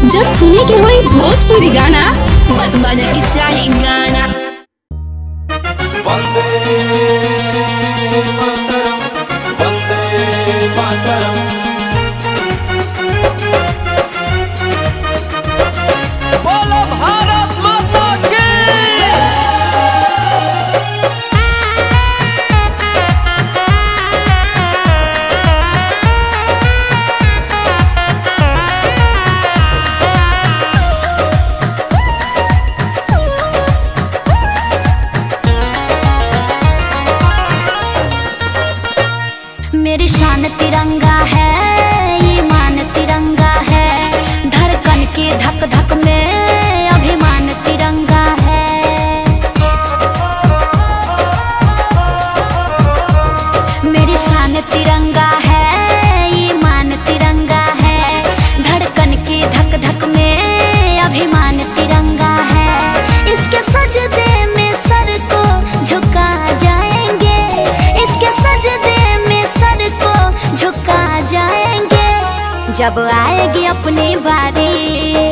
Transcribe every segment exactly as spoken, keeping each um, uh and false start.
जब सुने के होई भोजपुरी गाना, बस बजे के चाही गाना। वंदे मातरम, वंदे मातरम। बोलो भारत माता की। मेरी शान तिरंगा है, ईमान तिरंगा है, धड़कन के धक धक में अभिमान तिरंगा है। मेरी शान तिरंगा है, ईमान तिरंगा है, धड़कन के धक धक में अभिमान तिरंगा है। इसके सजदे में सर को झुका जाएंगे, इसके सजदे को झुका जाएंगे। जब आएगी अपनी बारी,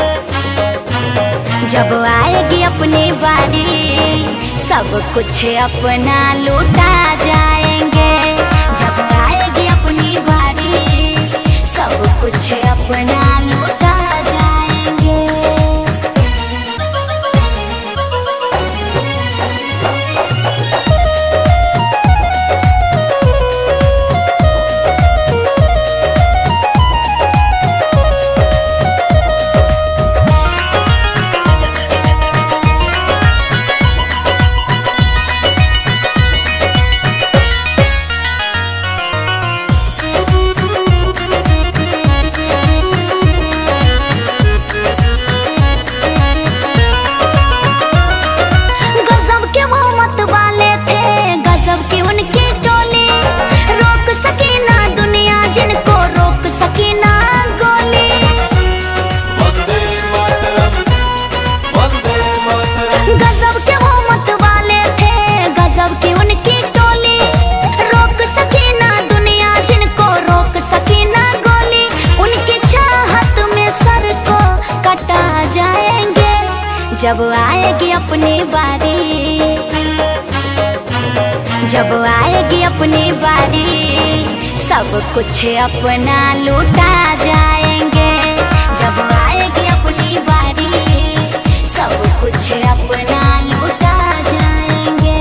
जब आएगी अपनी बारी, सब कुछ अपना लूटा जाएंगे। जब आएगी अपनी बारी, सब कुछ अपना लूटा जाएंगे। जब आएगी अपनी बारी, जब आएगी अपनी बारी, सब कुछ अपना लूटा जाएंगे। जब आएगी अपनी बारी, सब कुछ अपना लूटा जाएंगे।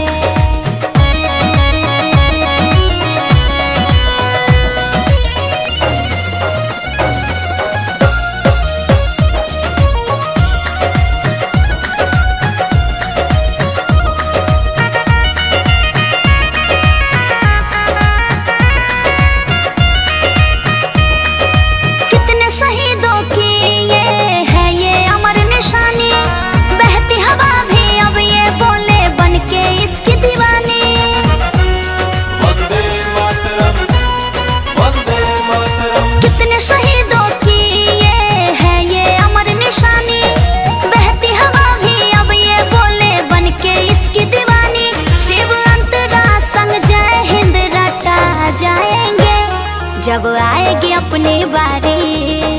जब आएगी अपनी बारी,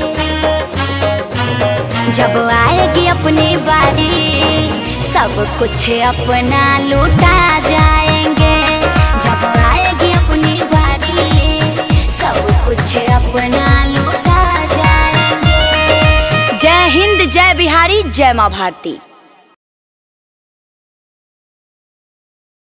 जब आएगी अपनी बारी, सब कुछ अपना लूटा जाएंगे। जब आएगी अपनी बारी, सब कुछ अपना लूटा जाएंगे। जय हिंद, जय बिहारी, जय माँ भारती।